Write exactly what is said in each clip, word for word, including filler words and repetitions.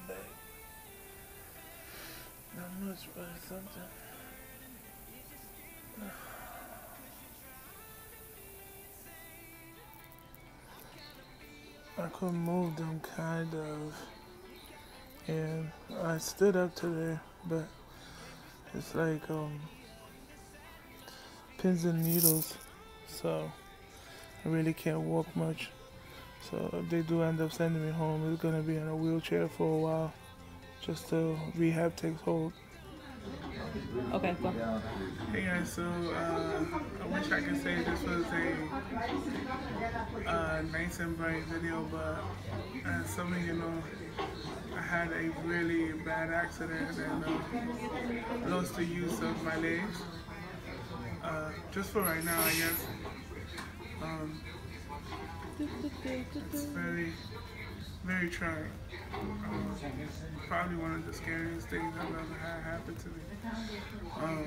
bag. Not much, but something. I could move them kind of, and I stood up today, but it's like um, pins and needles, so I really can't walk much. So if they do end up sending me home, it's gonna be in a wheelchair for a while, just till rehab takes hold. Okay, go. Hey guys, so uh, I wish I could say this was a uh, nice and bright video, but as some of you know, I had a really bad accident and uh, lost the use of my legs. Uh, just for right now, I guess. Um, it's very, very trying. Um, probably one of the scariest things I've ever had happen to me. Um,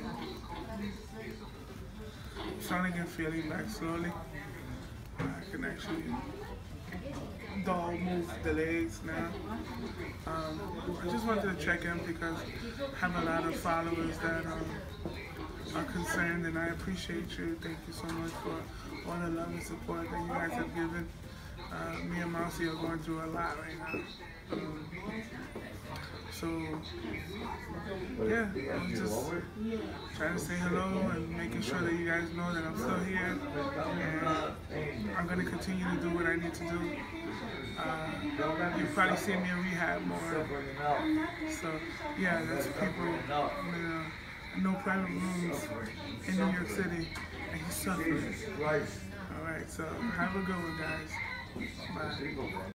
starting to get feeling back slowly. I can actually doll move the legs now. Um, I just wanted to check in because I have a lot of followers that um, are concerned, and I appreciate you. Thank you so much for all the love and support that you guys have given. Uh, me and Mousy are going through a lot right now. Um, so, yeah, I'm just trying to say hello and making sure that you guys know that I'm still here. And I'm going to continue to do what I need to do. Uh, you'll probably see me in rehab more. So, yeah, that's people, you know, no private rooms in New York City, and he's suffering. Alright, so have a good one, guys. Bye.